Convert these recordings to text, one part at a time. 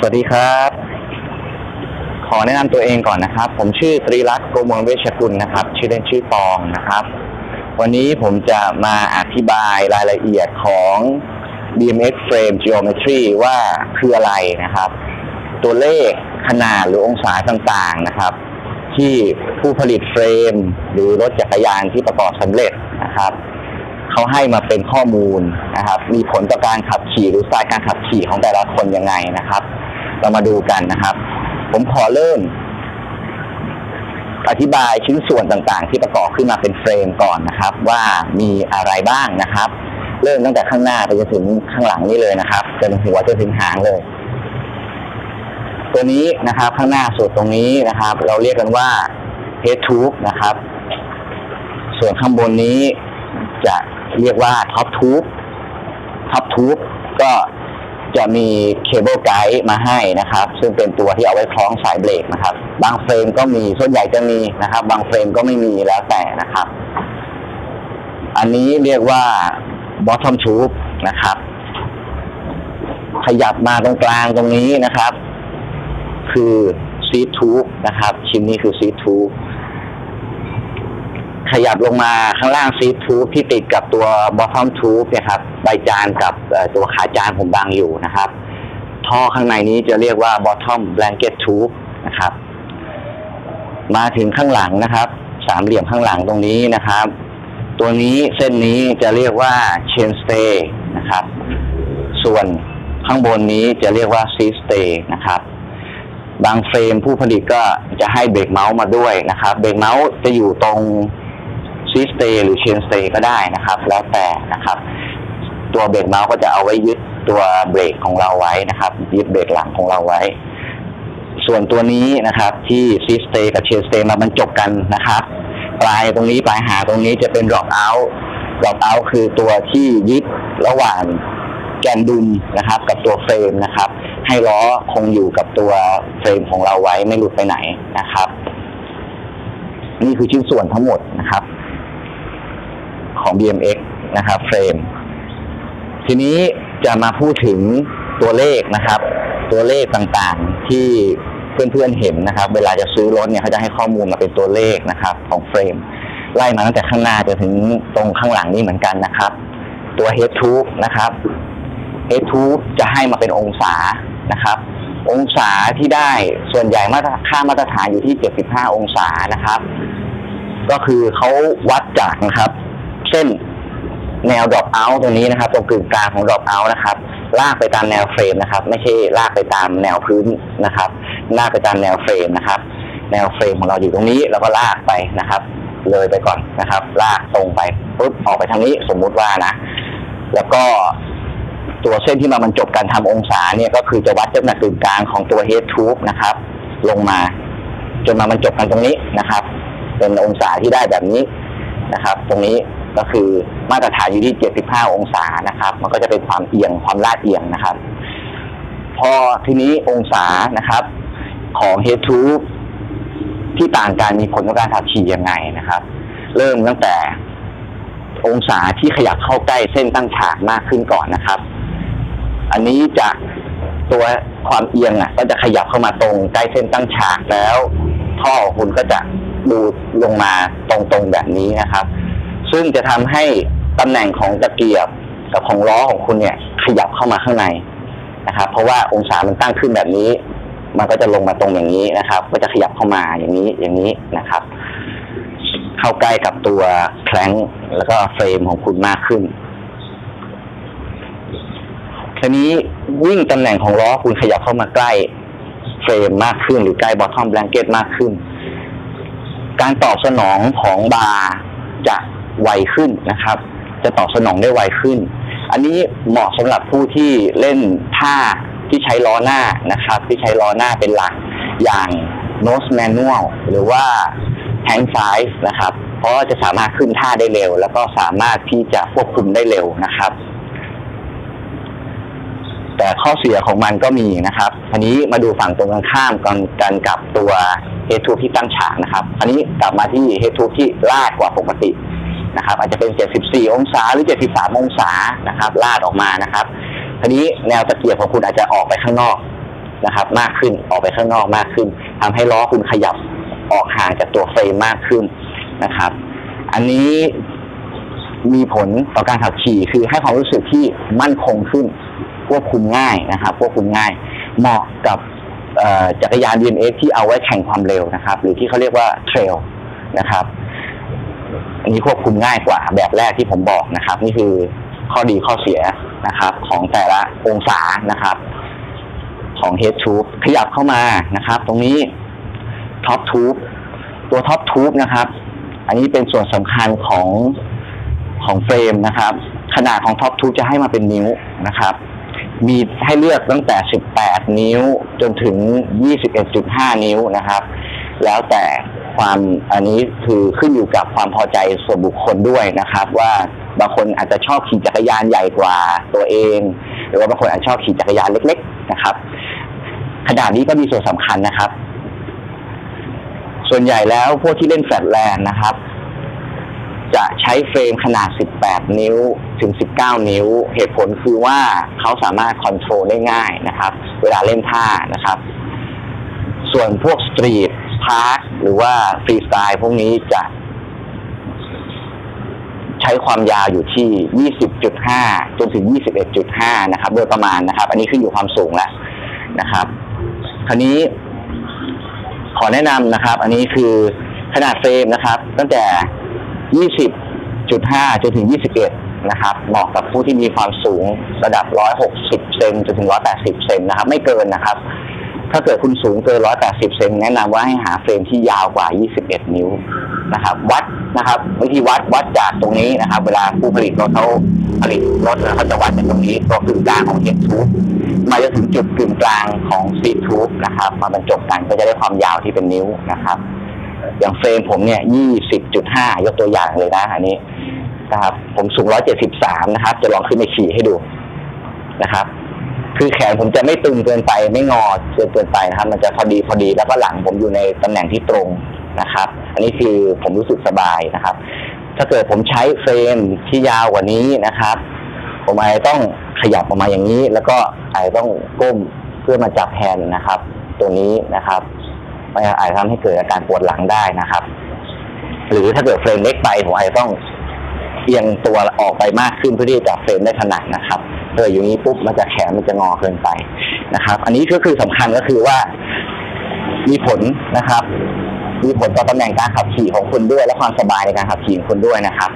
วัสดีครับขอแนะนำตัวเองก่อนนะครับผมชื่อตรีรัตน์ โกมลเวชกุลนะครับชื่อเล่นชื่อปองนะครับวันนี้ผมจะมาอธิบายรายละเอียดของ BMX Frame Geometry ว่าคืออะไรนะครับตัวเลขขนาดหรือองศาต่างๆนะครับที่ผู้ผลิตเฟรมหรือรถจักรยานที่ประกอบสำเร็จนะครับเขาให้มาเป็นข้อมูลนะครับมีผลต่อการขับขี่หรือสไตล์การขับขี่ของแต่ละคนยังไงนะครับเรามาดูกันนะครับผมขอเริ่มอธิบายชิ้นส่วนต่างๆที่ประกอบขึ้นมาเป็นเฟรมก่อนนะครับว่ามีอะไรบ้างนะครับเริ่มตั้งแต่ข้างหน้าไปจนถึงข้างหลังนี่เลยนะครับจนหัวจนถึงหางเลยตัวนี้นะครับข้างหน้าสุดตรงนี้นะครับเราเรียกกันว่า head tube นะครับส่วนข้างบนนี้จะเรียกว่า top tube ก็จะมีเคเบิลไกด์มาให้นะครับซึ่งเป็นตัวที่เอาไว้คล้องสายเบรกนะครับบางเฟรมก็มีส่วนใหญ่จะมีนะครับบางเฟรมก็ไม่มีแล้วแต่นะครับอันนี้เรียกว่า bottom tube นะครับขยับมาตรงกลางตรงนี้นะครับคือ seat tube นะครับชิ้นนี้คือ seat tube ขยับลงมาข้างล่าง seat tube ที่ติดกับตัว bottom tube เนี่ยครับใบจานกับตัวขาจานผมบังอยู่นะครับท่อข้างในนี้จะเรียกว่า bottom blanket tube นะครับมาถึงข้างหลังนะครับสามเหลี่ยมข้างหลังตรงนี้นะครับตัวนี้เส้นนี้จะเรียกว่า chain stay นะครับส่วนข้างบนนี้จะเรียกว่า seat stay นะครับบางเฟรมผู้ผลิตก็จะให้เบรกเมาส์มาด้วยนะครับเบรกเมาส์จะอยู่ตรงซีสเตย์หรือเชนสเตย์ก็ได้นะครับแล้วแต่นะครับตัวเบรกเมาส์ก็จะเอาไว้ยึดตัวเบรกของเราไว้นะครับยึดเบรกหลังของเราไว้ส่วนตัวนี้นะครับที่ซีสเตย์กับเชนสเตย์มาบรรจบกันนะครับปลายตรงนี้ปลายหางตรงนี้จะเป็น drop out คือตัวที่ยึดระหว่างแกนดุมนะครับกับตัวเฟรมนะครับให้ล้อคงอยู่กับตัวเฟรมของเราไว้ไม่หลุดไปไหนนะครับนี่คือชิ้นส่วนทั้งหมดนะครับของ BMX นะครับเฟรมทีนี้จะมาพูดถึงตัวเลขนะครับตัวเลขต่างๆที่เพื่อนๆเห็นนะครับเวลาจะซื้อรถเนี่ยเขาจะให้ข้อมูลมาเป็นตัวเลขนะครับของเฟรมไล่มาตั้งแต่ข้างหน้าจนถึงตรงข้างหลังนี่เหมือนกันนะครับตัว head tube นะครับhead tube จะให้มาเป็นองศานะครับองศาที่ได้ส่วนใหญ่ค่ามาตรฐานอยู่ที่75องศานะครับก็คือเขาวัดจากนะครับเส้นแนว drop out ตรงนี้นะครับตรงกึ่งกลางของ drop out นะครับลากไปตามแนวเฟรมนะครับไม่ใช่ลากไปตามแนวพื้นนะครับลากไปตามแนวเฟรมนะครับแนวเฟรมของเราอยู่ตรงนี้แล้วก็ลากไปนะครับเลยไปก่อนนะครับลากตรงไปปุ๊บออกไปทางนี้สมมุติว่านะแล้วก็ตัวเส้นที่มาบรรจบการทำองศาเนี่ยก็คือจะวัดจากกึ่งกลางของตัว head tube นะครับลงมาจนมาบรรจบกันตรงนี้นะครับเป็นองศาที่ได้แบบนี้นะครับตรงนี้ก็คือมาตรฐานอยู่ที่75องศานะครับมันก็จะเป็นความเอียงความลาดเอียงนะครับพอทีนี้องศานะครับของ head tube ที่ต่างกันมีผลต่อการขับขี่ยังไงนะครับเริ่มตั้งแต่องศาที่ขยับเข้าใกล้เส้นตั้งฉากมากขึ้นก่อนนะครับอันนี้จากตัวความเอียงก็จะขยับเข้ามาตรงใกล้เส้นตั้งฉากแล้วท่อคุณก็จะดูลงมาตรงๆแบบนี้นะครับซึ่งจะทำให้ตำแหน่งของตะเกียบกับของล้อของคุณเนี่ยขยับเข้ามาข้างในนะครับเพราะว่าองศามันตั้งขึ้นแบบนี้มันก็จะลงมาตรงอย่างนี้นะครับก็จะขยับเข้ามาอย่างนี้นะครับเข้าใกล้กับตัวแคลงแล้วก็เฟรมของคุณมากขึ้นทีนี้ยิ่งตำแหน่งของล้อคุณขยับเข้ามาใกล้เฟรมมากขึ้นหรือใกล้ bottom blanket มากขึ้นการตอบสนองของบาร์จะไวขึ้นนะครับจะตอบสนองได้ไวขึ้นอันนี้เหมาะสำหรับผู้ที่เล่นท่าที่ใช้ล้อหน้านะครับที่ใช้ล้อหน้าเป็นหลักอย่าง nose manual หรือว่า hand size นะครับเพราะจะสามารถขึ้นท่าได้เร็วแล้วก็สามารถที่จะควบคุมได้เร็วนะครับแต่ข้อเสียของมันก็มีนะครับอันนี้มาดูฝั่งตรงข้ามกันกับตัว head tube ที่ตั้งฉากนะครับอันนี้กลับมาที่ head tube ที่ลาดกว่าปกตินะครับอาจจะเป็น74องศาหรือ73องศานะครับลาดออกมานะครับอันนี้แนวตะเกียบของคุณอาจจะออกไปข้างนอกนะครับมากขึ้นออกไปข้างนอกมากขึ้นทำให้ล้อคุณขยับออกห่างจากตัวเฟรมมากขึ้นนะครับอันนี้มีผลต่อการขับขี่คือให้ความรู้สึกที่มั่นคงขึ้นควบคุมง่ายนะครับควบคุมง่ายเหมาะกับจักรยาน BMX ที่เอาไว้แข่งความเร็วนะครับหรือที่เขาเรียกว่าเทรลนะครับอันนี้ควบคุมง่ายกว่าแบบแรกที่ผมบอกนะครับนี่คือข้อดีข้อเสียนะครับของแต่ละองศานะครับของ Head Tube ขยับเข้ามานะครับตรงนี้ Top Tube ตัว Top Tube นะครับอันนี้เป็นส่วนสำคัญของเฟรมนะครับขนาดของ Top Tube จะให้มาเป็นนิ้วนะครับมีให้เลือกตั้งแต่18นิ้วจนถึง 21.5 นิ้วนะครับแล้วแต่ความอันนี้คือขึ้นอยู่กับความพอใจส่วนบุคคลด้วยนะครับว่าบางคนอาจจะชอบขี่จักรยานใหญ่กว่าตัวเองหรือว่าบางคนอาจจะชอบขี่จักรยานเล็กๆนะครับขนาดนี้ก็มีส่วนสำคัญนะครับส่วนใหญ่แล้วพวกที่เล่นแฟลตแลนด์นะครับจะใช้เฟรมขนาด18นิ้วถึง19นิ้วเหตุผลคือว่าเขาสามารถคอนโทรลได้ง่ายนะครับเวลาเล่นท่านะครับส่วนพวกสตรีทพาร์คหรือว่าฟรีสไตล์พวกนี้จะใช้ความยาวอยู่ที่ 20.5 จนถึง 21.5 นะครับโดยประมาณนะครับอันนี้ขึ้นอยู่ความสูงแล้วนะครับคราวนี้ขอแนะนำนะครับอันนี้คือขนาดเฟรมนะครับตั้งแต่ 20.5 จนถึง 21 นะครับเหมาะกับผู้ที่มีความสูงระดับ 160 เซนจนถึง 180 เซนนะครับไม่เกินนะครับถ้าเกิดคุณสูงเกิน 180 เซนแนะนำว่าให้หาเฟรมที่ยาวกว่า 21 นิ้วนะครับวัดนะครับวิธีวัดจากตรงนี้นะครับเวลาผู้ผลิตรถเขาผลิตรถแล้วเขาจะวัดจากตรงนี้ตัวกึ่งกลางของ Head Tube มาจนถึงจุดกึ่งกลางของ Seat Tube นะครับมาบรรจบกันก็จะได้ความยาวที่เป็นนิ้วนะครับอย่างเฟรมผมเนี่ย 20.5 ยกตัวอย่างเลยนะอันนี้นะครับผมสูง 173 นะครับจะลองขึ้นไปขี่ให้ดูนะครับคือแขนผมจะไม่ตึงเกินไปไม่งอเกินไปนะครับมันจะพอดีแล้วก็หลังผมอยู่ในตำแหน่งที่ตรงนะครับอันนี้คือผมรู้สึกสบายนะครับถ้าเกิดผมใช้เฟรมที่ยาวกว่านี้นะครับผมอาจจะต้องขยับออกมาอย่างนี้แล้วก็อาจจะต้องก้มเพื่อมาจับแฮนด์นะครับตัวนี้นะครับมันอาจจะทำให้เกิดอาการปวดหลังได้นะครับหรือถ้าเกิดเฟรมเล็กไปผมอาจจะต้องเอียงตัวออกไปมากขึ้นเพื่อที่จะจับเฟรมได้ถนัดนะครับอยู่นี้ปุ๊บมันจะแขนมันจะงอเกินไปนะครับอันนี้ก็คือสำคัญก็คือว่ามีผลนะครับมีผลต่อตำแหน่งการขับขี่ของคุณด้วยและความสบายในการขับขี่ของคุณด้วยนะครับ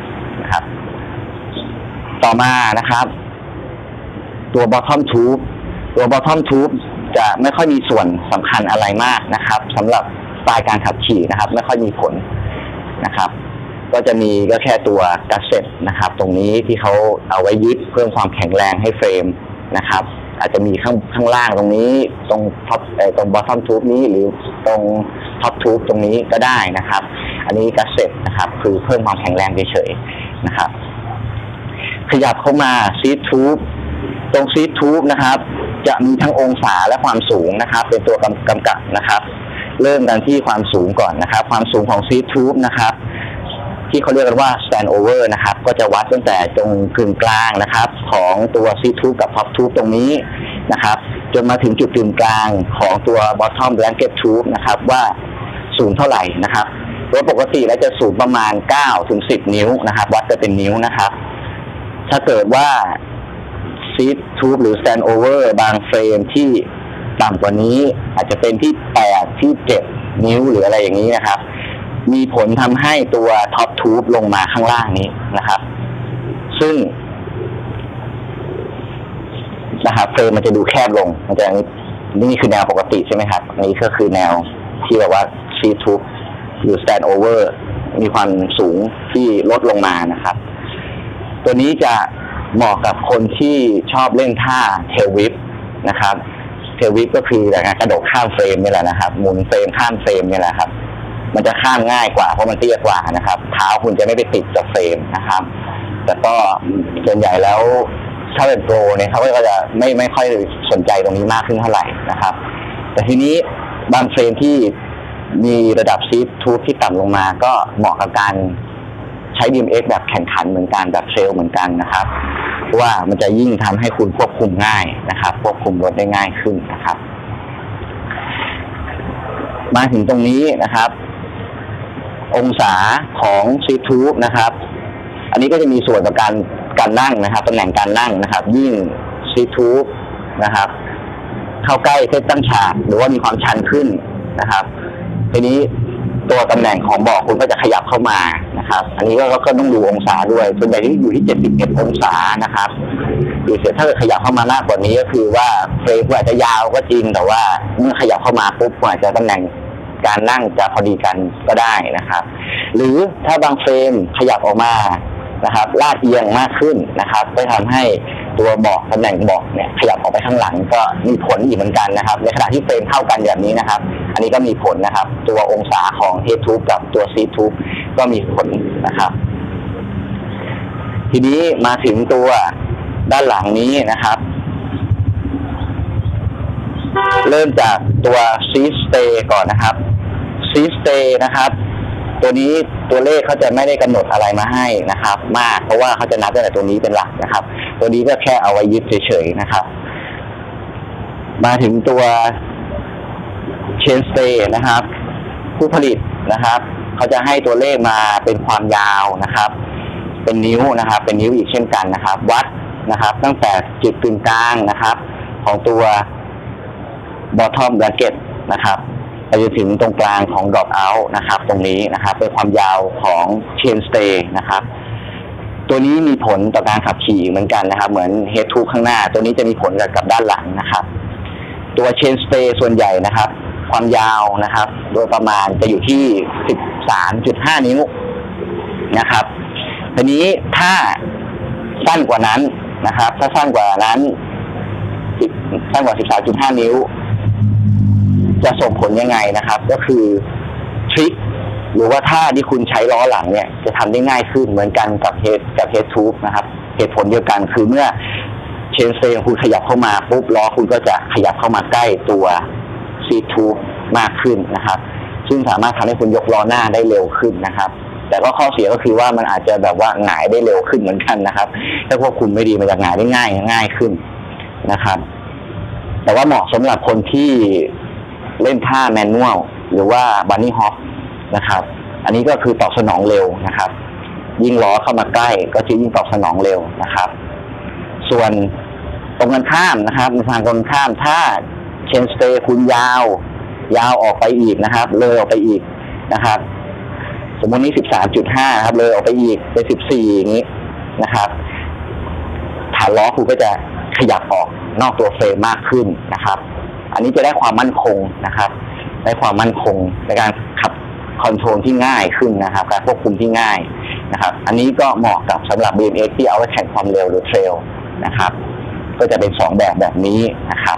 ต่อมานะครับตัว bottom tube จะไม่ค่อยมีส่วนสำคัญอะไรมากนะครับสำหรับสไตล์การขับขี่นะครับไม่ค่อยมีผลนะครับก็จะมีก็แค่ตัวกัสเซ็ตนะครับตรงนี้ที่เขาเอาไว้ยึดเพิ่มความแข็งแรงให้เฟรมนะครับอาจจะมีข้างล่างตรงนี้ตรงท็อปตรง bottom tube นี้หรือตรง top tube ตรงนี้ก็ได้นะครับอันนี้กัสเซ็ตนะครับคือเพิ่มความแข็งแรงเฉยๆนะครับขยับเข้ามา seat tube ตรง seat tube นะครับจะมีทั้งองศาและความสูงนะครับเป็นตัวกำกับนะครับเริ่มกันที่ความสูงก่อนนะครับความสูงของ seat tube นะครับที่เขาเรียกกันว่า stand over นะครับก็จะวัดตั้งแต่ตรงกึ่งกลางนะครับของตัว seat tube กับ top tube ตรงนี้นะครับจนมาถึงจุดกึ่งกลางของตัว bottom blanket tube นะครับว่าสูงเท่าไหร่นะครับโดยปกติแล้วจะสูงประมาณ9 ถึง 10 นิ้วนะครับวัดจะเป็นนิ้วนะครับถ้าเกิดว่า seat tube หรือ stand over บางเฟรมที่ต่ำกว่านี้อาจจะเป็นที่8ที่7นิ้วหรืออะไรอย่างนี้นะครับมีผลทำให้ตัวท็อปทูบลงมาข้างล่างนี้นะครับซึ่งนะครับเฟรมมันจะดูแคบลงมันจะนี่คือแนวปกติใช่ไหมครับนี่ก็คือแนวที่แบบว่าซีทูบหรือ stand over มีความสูงที่ลดลงมานะครับตัวนี้จะเหมาะกับคนที่ชอบเล่นท่าเทลวิปนะครับเทลวิปก็คือการกระโดดข้ามเฟรมนี่แหละนะครับหมุนเฟรมข้ามเฟรมนี่แหละครับมันจะข้ามง่ายกว่าเพราะมันเตี้ยกว่านะครับเท้าคุณจะไม่ไปติดกับเฟรมนะครับแต่ก็ส่วนใหญ่แล้วถ้าเป็นโปรเนี่ยเขาก็จะไม่ค่อยสนใจตรงนี้มากขึ้นเท่าไหร่นะครับแต่ทีนี้บางเฟรมที่มีระดับซีททูบที่ต่ำลงมาก็เหมาะกับการใช้ BMX แบบแข่งขันเหมือนกันแบบเทรลเหมือนกันนะครับเพราะว่ามันจะยิ่งทำให้คุณควบคุมง่ายนะครับควบคุมรถได้ง่ายขึ้นนะครับมาถึงตรงนี้นะครับองศาของซีทูบนะครับอันนี้ก็จะมีส่วนต่อการนั่งนะครับตำแหน่งการนั่งนะครับยิ่งซีทูบนะครับเข้าใกล้เส้นตั้งฉากหรือว่ามีความชันขึ้นนะครับทีนี้ตัวตำแหน่งของเบาะคุณก็จะขยับเข้ามานะครับอันนี้ก็ต้องดูองศาด้วยส่วนใหญ่ที่อยู่ที่71องศานะครับอยู่เสร็จถ้าเกิดขยับเข้ามามากกว่านี้ก็คือว่าเฟรมอาจจะยาวก็จริงแต่ว่าเมื่อขยับเข้ามาปุ๊บอาจจะตำแหน่งการนั่งจะพอดีกันก็ได้นะครับหรือถ้าบางเฟรมขยับออกมานะครับลาดเอียงมากขึ้นนะครับก็ทำให้ตัวเบาะตำแหน่งเบาะเนี่ยขยับออกไปข้างหลังก็มีผลอีกเหมือนกันนะครับในขณะที่เฟรมเท่ากันแบบนี้นะครับอันนี้ก็มีผลนะครับตัวองศาของ head tube กับตัว seat tube ก็มีผลนะครับทีนี้มาถึงตัวด้านหลังนี้นะครับเริ่มจากตัว seat stay ก่อนนะครับ seat stay นะครับตัวนี้ตัวเลขเขาจะไม่ได้กำหนดอะไรมาให้นะครับมากเพราะว่าเขาจะนับตั้งแต่ตัวนี้เป็นหลักนะครับตัวนี้ก็แค่เอาไว้ยึดเฉยๆนะครับมาถึงตัว chain stay นะครับผู้ผลิตนะครับเขาจะให้ตัวเลขมาเป็นความยาวนะครับเป็นนิ้วนะครับเป็นนิ้วอีกเช่นกันนะครับวัดนะครับตั้งแต่จุดกึ่งกลางนะครับของตัว bottom bracket นะครับไปจนถึงตรงกลางของ drop out นะครับตรงนี้นะครับเป็นความยาวของ chain stay นะครับตัวนี้มีผลต่อการขับขี่เหมือนกันนะครับเหมือน head tube ข้างหน้าตัวนี้จะมีผลกับด้านหลังนะครับตัว chain stay ส่วนใหญ่นะครับความยาวนะครับโดยประมาณจะอยู่ที่ 13.5 นิ้วนะครับทีนี้ถ้าสั้นกว่านั้นนะครับถ้าสั้นกว่านั้นสั้นกว่า 13.5 นิ้วจะส่งผลยังไงนะครับก็คือทริคหรือว่าท่าที่คุณใช้ล้อหลังเนี่ยจะทำได้ง่ายขึ้นเหมือนกันกับเฮดทูบนะครับเหตุผลเดียวกันคือเมื่อเชนสเตย์คุณขยับเข้ามาปุ๊บล้อคุณก็จะขยับเข้ามาใกล้ตัวซีทูบมากขึ้นนะครับซึ่งสามารถทำให้คุณยกล้อหน้าได้เร็วขึ้นนะครับแต่ก็ข้อเสียก็คือว่ามันอาจจะแบบว่าหงายได้เร็วขึ้นเหมือนกันนะครับถ้าควบคุมไม่ดีมันจะหงายได้ง่ายขึ้นนะครับแต่ว่าเหมาะสำหรับคนที่เล่นท่าแมนนวลหรือว่าบันนี่ฮอปนะครับอันนี้ก็คือตอบสนองเร็วนะครับยิ่งล้อเข้ามาใกล้ก็จะยิ่งตอบสนองเร็วนะครับส่วนตรงกันข้ามนะครับในทางตรงข้ามถ้าเชนสเตย์คุณยาวออกไปอีกนะครับเลยออกไปอีกนะครับสมมตินี้ 13.5 ครับเลยออกไปอีกเป็น 14 อย่างนี้นะครับฐานล้อคุณก็จะขยับออกนอกตัวเฟรมมากขึ้นนะครับอันนี้จะได้ความมั่นคงนะครับได้ความมั่นคงในการขับคอนโทรลที่ง่ายขึ้นนะครับการควบคุมที่ง่ายนะครับอันนี้ก็เหมาะกับสำหรับ BMX ที่เอาไว้แข่งความเร็วหรือเทรลนะครับก็จะเป็น2แบบนี้นะครับ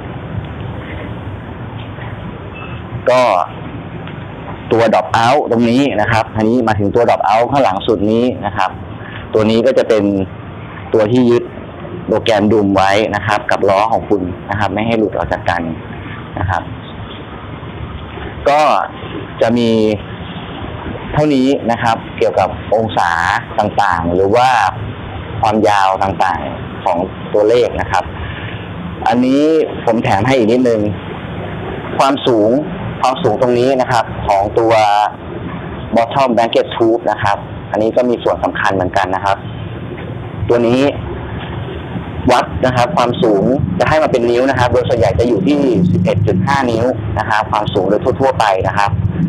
ก็ตัว drop out ตรงนี้นะครับอันนี้มาถึงตัว drop out ข้างหลังสุดนี้นะครับตัวนี้ก็จะเป็นตัวที่ยึดโปรแกรมดุมไว้นะครับกับล้อของคุณนะครับไม่ให้หลุดออกจากกันนะครับก็จะมีเท่านี้นะครับเกี่ยวกับองศาต่างๆหรือว่าความยาวต่างๆของตัวเลขนะครับอันนี้ผมแถมให้อีกนิดนึงความสูงตรงนี้นะครับของตัว bottom bracket tube นะครับอันนี้ก็มีส่วนสำคัญเหมือนกันนะครับตัวนี้วัดนะครับความสูงจะให้มาเป็นนิ้วนะครับโดยส่วนใหญ่จะอยู่ที่ 11.5 นิ้วนะครับความสูงโดยทั่วๆไปนะครับ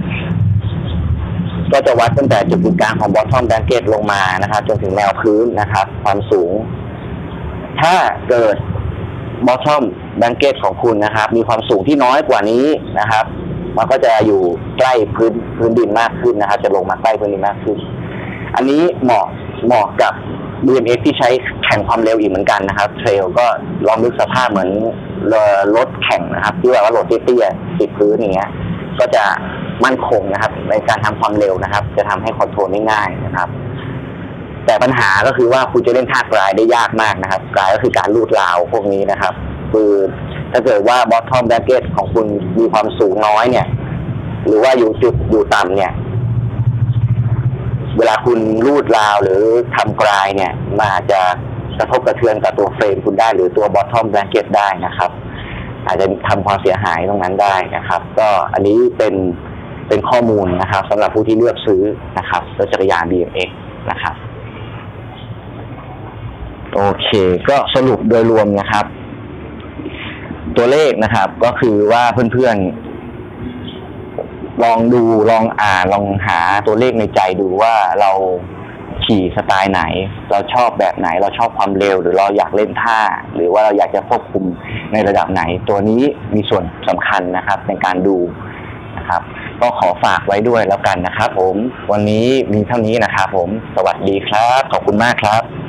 ก็จะวัดตั้งแต่จุดกึ่งกลางของ bottom bracket ลงมานะครับจนถึงแนวพื้นนะครับความสูงถ้าเกิด bottom bracket ของคุณนะครับมีความสูงที่น้อยกว่านี้นะครับมันก็จะอยู่ใกล้พื้นดินมากขึ้นนะครับจะลงมาใกล้พื้นดินมากขึ้นอันนี้เหมาะกับ BMX ที่ใช้แข่งความเร็วอีกเหมือนกันนะครับเทรลก็ลองนึกสภาพเหมือนรถแข่งนะครับที่แบบว่ารถเตี้ยๆติดพื้นอย่างเงี้ยก็จะมั่นคงนะครับในการทำความเร็วนะครับจะทำให้คอนโทรลได้ง่ายนะครับแต่ปัญหาก็คือว่าคุณจะเล่นท่ากลายได้ยากมากนะครับกลายก็คือการลูดราวพวกนี้นะครับคือถ้าเกิดว่า bottom bracket ของคุณมีความสูงน้อยเนี่ยหรือว่าอยู่ต่ำเนี่ยเวลาคุณลูดราวหรือทำกลายเนี่ยมันอาจจะกระทบกระเทือนกับตัวเฟรมคุณได้หรือตัว bottom bracket ได้นะครับอาจจะทำความเสียหายตรงนั้นได้นะครับก็อันนี้เป็นข้อมูลนะครับสำหรับผู้ที่เลือกซื้อนะครับรถจักรยาน BMX นะครับโอเคก็สรุปโดยรวมนะครับตัวเลขนะครับก็คือว่าเพื่อนๆลองดูลองอ่านลองหาตัวเลขในใจดูว่าเราขี่สไตล์ไหนเราชอบแบบไหนเราชอบความเร็วหรือเราอยากเล่นท่าหรือว่าเราอยากจะควบคุมในระดับไหนตัวนี้มีส่วนสำคัญนะครับในการดูนะครับก็ขอฝากไว้ด้วยแล้วกันนะครับผมวันนี้มีเท่านี้นะครับผมสวัสดีครับขอบคุณมากครับ